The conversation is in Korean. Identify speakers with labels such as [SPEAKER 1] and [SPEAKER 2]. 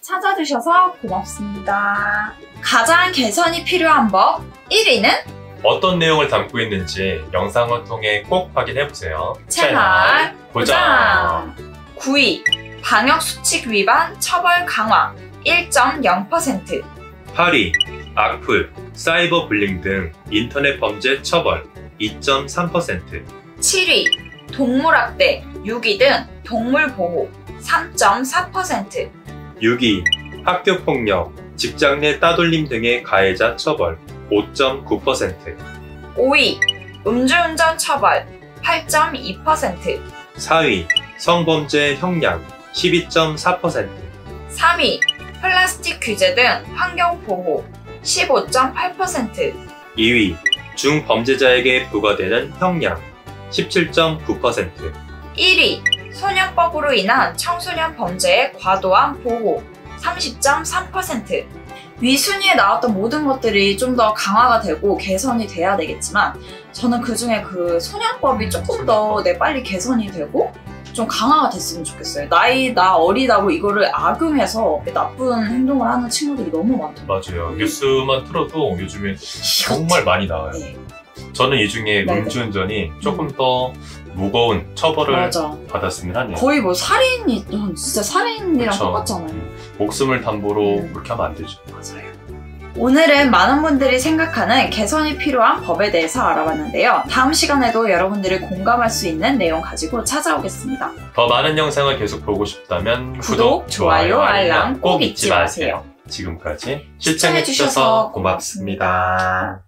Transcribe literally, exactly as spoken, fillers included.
[SPEAKER 1] 찾아주셔서 고맙습니다. 가장 개선이 필요한 법 일 위는
[SPEAKER 2] 어떤 내용을 담고 있는지 영상을 통해 꼭 확인해보세요.
[SPEAKER 1] 채널 고정! 구 위 방역수칙 위반 처벌 강화 일 점 영 퍼센트.
[SPEAKER 2] 팔 위 악플, 사이버 불링 등 인터넷 범죄 처벌 이 점 삼 퍼센트.
[SPEAKER 1] 칠 위 동물학대, 유기 등 동물보호 삼 점 사 퍼센트.
[SPEAKER 2] 육 위 학교폭력, 직장 내 따돌림 등의 가해자 처벌 오 점 구 퍼센트.
[SPEAKER 1] 오 위 음주운전 처벌 팔 점 이 퍼센트.
[SPEAKER 2] 사 위 성범죄 형량 십이 점 사 퍼센트.
[SPEAKER 1] 삼 위 플라스틱 규제 등 환경보호 십오 점 팔 퍼센트.
[SPEAKER 2] 이 위 중범죄자에게 부과되는 형량 십칠 점 구 퍼센트.
[SPEAKER 1] 일 위 소년법으로 인한 청소년 범죄의 과도한 보호 삼십 점 삼 퍼센트. 위 순위에 나왔던 모든 것들이 좀 더 강화가 되고 개선이 돼야 되겠지만 저는 그중에 그 소년법이 조금 더 네, 빨리 개선이 되고 좀 강화가 됐으면 좋겠어요. 나이 나 어리다고 이거를 악용해서 나쁜 행동을 하는 친구들이 너무 많더라고요.
[SPEAKER 2] 맞아요. 뉴스만 틀어도 요즘에 정말 많이 나와요.
[SPEAKER 1] 네.
[SPEAKER 2] 저는 이 중에
[SPEAKER 1] 네네.
[SPEAKER 2] 음주운전이 조금 더 무거운 처벌을
[SPEAKER 1] 맞아.
[SPEAKER 2] 받았으면 하네요.
[SPEAKER 1] 거의 뭐 살인이 진짜 살인이랑
[SPEAKER 2] 그쵸.
[SPEAKER 1] 똑같잖아요.
[SPEAKER 2] 목숨을 담보로
[SPEAKER 1] 음.
[SPEAKER 2] 그렇게 하면 안 되죠.
[SPEAKER 1] 맞아요. 오늘은 많은 분들이 생각하는 개선이 필요한 법에 대해서 알아봤는데요. 다음 시간에도 여러분들이 공감할 수 있는 내용 가지고 찾아오겠습니다.
[SPEAKER 2] 더 많은 영상을 계속 보고 싶다면
[SPEAKER 1] 구독, 좋아요, 알람 꼭 잊지 마세요.
[SPEAKER 2] 지금까지
[SPEAKER 1] 시청해주셔서
[SPEAKER 2] 시청해주셔서 고맙습니다.